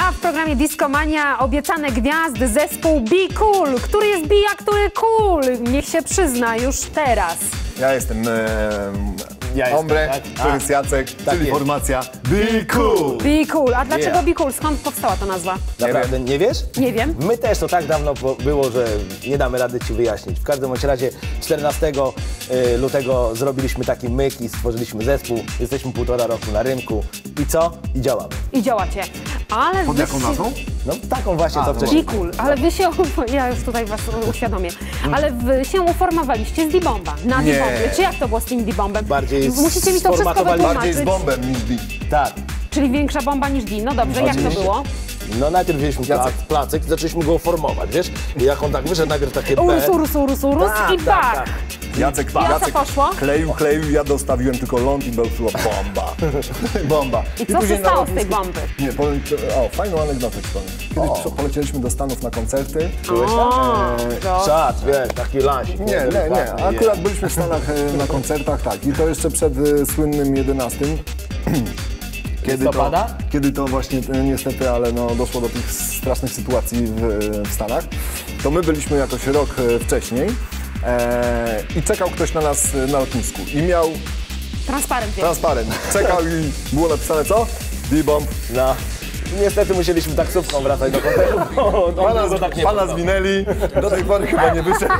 A w programie Discomania obiecane gwiazdy, zespół Be Cool. Który jest Be, a który Cool? Niech się przyzna już teraz. Ja jestem Ombre, tak? który jest Jacek, czyli jest. formacja Be Cool. Be Cool. A dlaczego Be Cool? Skąd powstała ta nazwa? Naprawdę, nie wiesz? Nie wiem. My też to tak dawno było, że nie damy rady ci wyjaśnić. W każdym bądź razie 14 lutego zrobiliśmy taki myk i stworzyliśmy zespół. Jesteśmy 1,5 roku na rynku. I co? I działamy. I działacie. Ale Pod wy jaką się... nazwą? No taką właśnie, co wcześniej. Be Cool. Ale wy się... Ja już tutaj was uświadomię. Ale wy się uformowaliście z D-Bomba. Na Nie. D-Bombie. Czy jak to było z tym D-Bombem? Bardziej Musicie mi to wszystko sformatowali- Bardziej z wytłumaczyć. bombem niż Be. Tak. Czyli większa bomba niż D. No dobrze, jak to Oczywiście. było? No najpierw wzięliśmy placek i zaczęliśmy go formować, wiesz? I jak on tak wyszedł, najpierw takie B. Urus Tak, i tak, bach. tak. Jacek poszło? kleił, ja dostawiłem tylko ląd i był bomba. Bomba. I co później się na stało z tej lotnisku- bomby? Nie, fajną anegdotę ci powiem. Kiedyś polecieliśmy do Stanów na koncerty. Czad, wiesz, taki lansik. Nie. Akurat byliśmy w Stanach na koncertach, tak. I to jeszcze przed słynnym 11. Listopada? Kiedy to właśnie niestety, ale no, doszło do tych strasznych sytuacji w Stanach, to my byliśmy jakoś rok wcześniej i czekał ktoś na nas na lotnisku i miał Transparent. transparent. Czekał i było napisane co? D-Bomb. No. Niestety musieliśmy taksówką wracać do hotelu, bo on go tak nie Pana podobał. zwinęli, do tej pory chyba nie wyszedł.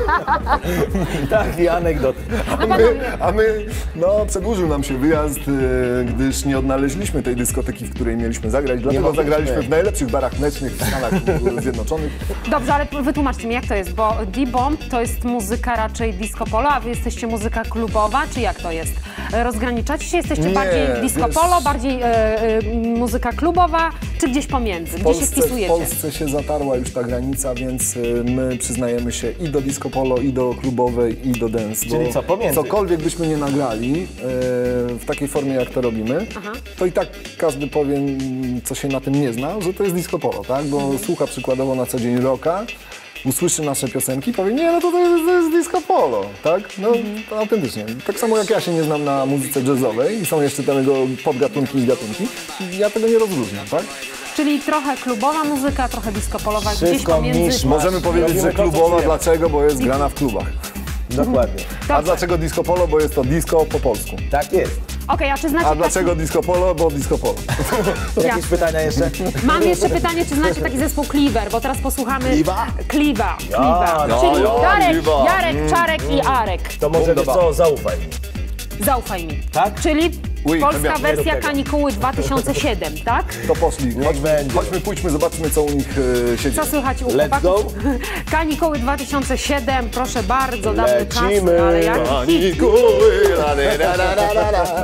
Taki anegdot. A my, no przedłużył nam się wyjazd, gdyż nie odnaleźliśmy tej dyskoteki, w której mieliśmy zagrać, dlatego mogliśmy. zagraliśmy w najlepszych barach mlecznych w Stanach Zjednoczonych. Dobrze, ale wytłumaczcie mi, jak to jest, bo D-Bomb to jest muzyka raczej disco polo, a wy jesteście muzyka klubowa, czy jak to jest? Rozgraniczacie się? Jesteście Nie, bardziej disco wiesz- polo, bardziej muzyka klubowa, czy gdzieś pomiędzy? Gdzie się W wpisujecie? Polsce się zatarła już ta granica, więc my przyznajemy się i do disco polo, i do klubowej, i do dance. Czyli bo co, pomiędzy? Cokolwiek byśmy nie nagrali w takiej formie, jak to robimy, to i tak każdy powie, co się na tym nie zna, że to jest disco polo, tak? Bo słucha przykładowo na co dzień rocka, usłyszy nasze piosenki i powie, nie, no to jest disco polo, tak? No to autentycznie. Tak samo jak ja się nie znam na muzyce jazzowej i są jeszcze tego podgatunki i gatunki, ja tego nie rozróżniam, tak? Czyli trochę klubowa muzyka, trochę disco polowa, gdzieś Wszystko pomiędzy. misz-masz. Możemy powiedzieć, Robimy że to, co klubowa, czujemy. dlaczego? Bo jest grana w klubach. Dokładnie. A dlaczego disco polo? Bo jest to disco po polsku. Tak jest. Okej, a czy znacie A dlaczego disco polo? Bo disco polo. Jakieś pytania jeszcze? Mam jeszcze pytanie, czy znacie taki zespół Cleaver, bo teraz posłuchamy... Kliwa? Kliwa. no, Czyli Kliwa. Jarek, Czarek i Arek. To może wiesz co, zaufaj mi. Zaufaj mi. Tak? Czyli Oui, polska nie rób wersja tego. Kanikuły 2007, tak? To poszli. będzie. Chodźmy, pójdźmy, zobaczmy, co u nich siedzi. Co słychać u Let's chłopaków? Kanikuły 2007, proszę bardzo, dawny czas, Lecimy. ale jak hit. Kanikuły, la, la, la, la, la, la.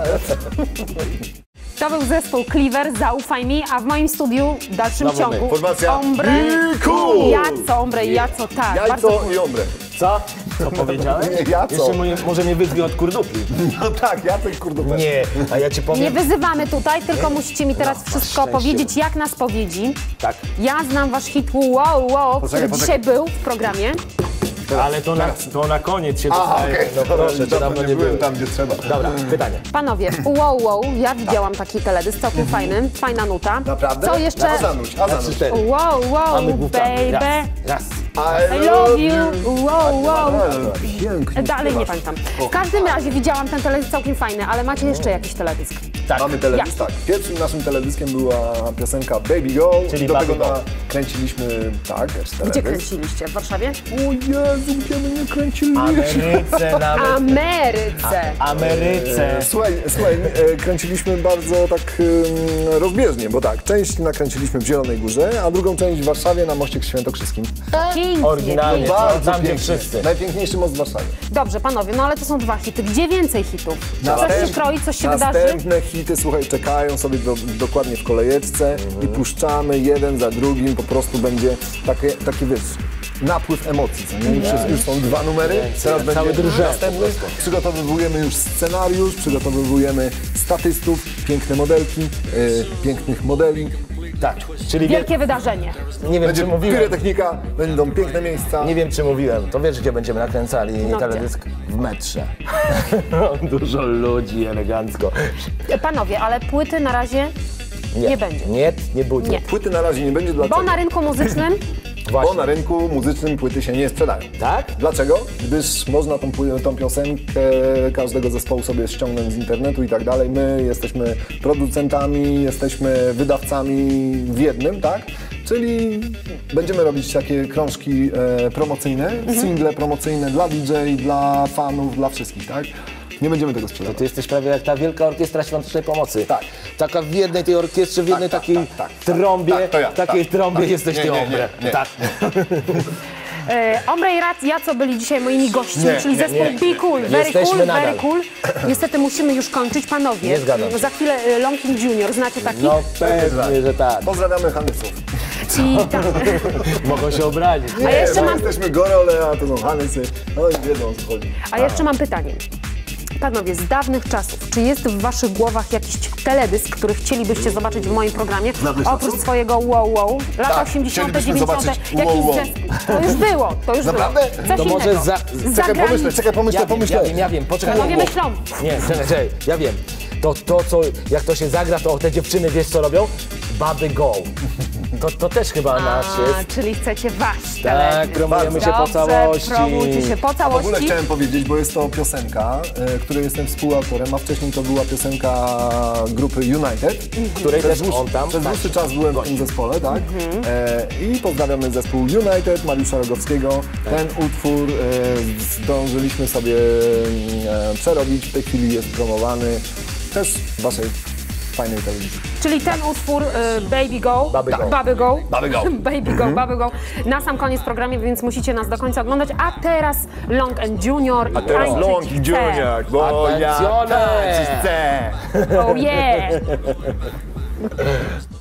To był zespół Cleaver, zaufaj mi, a w moim studiu w dalszym Znowu my. ciągu Formacja Ombre, Be Cool. Jaco, Ombre i Jaco, tak. bardzo Jajco cool. i ombre. Co? Co powiedziałem? Nie, ja co? Jeszcze może mnie wyzwie od kurdupli. No tak, Jacek kurde. Nie, a ja ci Nie powiem... wyzywamy tutaj, tylko musicie mi teraz masz wszystko szczęście. powiedzieć jak na spowiedzi. Tak, Ja znam wasz hit Wow Wow, który dzisiaj był w programie. ale to na koniec się Aha, dostaje. okej. No proszę, to dawno nie byłem. tam, gdzie trzeba. Dobra, pytanie. Panowie, Wow Wow, ja widziałam taki teledysk, całkiem fajny, fajna nuta. Naprawdę? Co jeszcze? A zanuć, a Na zanuć. 3-4. Wow A Wow, my główkami. baby, Raz. I love you, wow wow. Pięknie. Dalej nie pamiętam. W każdym razie widziałam ten teledysk całkiem fajny, ale macie jeszcze jakiś teledysk. Tak. Mamy teledysk, tak. Pierwszym naszym teledyskiem była piosenka Baby Go. Czyli do Baby tego Go. kręciliśmy, tak, też Gdzie teledysk. kręciliście? W Warszawie? O Jezu, gdzie my nie kręciliśmy? Ameryce nawet. Ameryce. Ameryce. Słuchaj, kręciliśmy bardzo tak rozbieżnie, bo tak, część nakręciliśmy w Zielonej Górze, a drugą część w Warszawie na Moście Świętokrzyskim. Pięknie, Oryginalnie. pięknie. Bardzo Tam, gdzie pięknie. wszyscy. Najpiękniejszy most w Warszawie. Dobrze, panowie, no ale to są 2 hity. Gdzie więcej hitów? Coś się kroi, coś się wydarzy? Następne hity, słuchaj, czekają sobie dokładnie w kolejeczce i puszczamy jeden za drugim, po prostu będzie taki wiesz, napływ emocji, co nie? Już są 2 numery, teraz cały będzie drżę następny. po prostu. Przygotowujemy już scenariusz, przygotowujemy statystów, piękne modelki, pięknych modeli. Tak, czyli Wielkie wydarzenie. nie wiem, Będzie czy mówiłem. pirotechnika, będą piękne miejsca. Nie wiem, czy mówiłem. To wiesz, gdzie będziemy nakręcali No teledysk? W metrze. Dużo ludzi, elegancko. Panowie, ale płyty na razie Nie będzie. Nie będzie. Nie. Płyty na razie nie będzie, dlaczego? Bo na rynku muzycznym Bo na rynku muzycznym płyty się nie sprzedają. Tak? Dlaczego? Gdyż można tą piosenkę każdego zespołu sobie ściągnąć z internetu i tak dalej. My jesteśmy producentami, jesteśmy wydawcami w jednym, tak? Czyli będziemy robić takie krążki promocyjne, single promocyjne dla DJ, dla fanów, dla wszystkich, tak? Nie będziemy tego sprzedawać. Ty jesteś prawie jak ta Wielka Orkiestra Świątecznej Pomocy. Tak. Taka w jednej tej orkiestrze, w jednej takiej trąbie, tak, to ja, takiej tak, trąbie tak. jesteś Nie, ty, nie, Ombre. nie. Tak. Ombre i Jaco byli dzisiaj moimi gośćmi, Nie, czyli nie, zespół nie. Be Cool, Very Jesteśmy Cool, nadal. Very Cool. Niestety musimy już kończyć, panowie. Nie zgadzam się. Za chwilę Longing Junior, znacie taki? No pewnie, że tak. Pozdrawiamy Hanysów. I tak. Mogą się obrazić. A ja jeszcze bo mam, jesteśmy Gorole, a to są Hanysy. Oni wiedzą, o co chodzi. a jeszcze mam pytanie. Panowie, z dawnych czasów, czy jest w waszych głowach jakiś teledysk, który chcielibyście zobaczyć w moim programie? dawnych Oprócz czasów? swojego wow, lata Tak, 80., chcielibyśmy 90., zobaczyć jakiś wow. zespół. To już było, to już Naprawdę? było. Coś To może innego. Czekaj, pomyślę. Ja wiem, poczekaj. Panowie myślą. Nie, czekaj, ja wiem. To co, jak to się zagra, to te dziewczyny, wiesz co robią? Baby go. To też chyba nasz jest. Czyli chcecie wasz Tak, teledysk. promujemy się po Dobrze, całości. promujcie się po W ogóle całości. chciałem powiedzieć, bo jest to piosenka, której jestem współautorem, a wcześniej to była piosenka grupy United. Której też on tam. Przez dłuższy czas byłem w tym zespole, tak? I pozdrawiamy zespół United, Mariusza Rogowskiego. Ten utwór zdążyliśmy sobie przerobić, w tej chwili jest promowany też w waszej fajnej telewizji. Czyli ten utwór Baby Go, Baby Go. Baby Go, Baby Go. Baby Go, Baby Go, na sam koniec programu, więc musicie nas do końca oglądać. A teraz Long and Junior i tańczyć chcę. bo Attenzione! chcę. Oh yeah!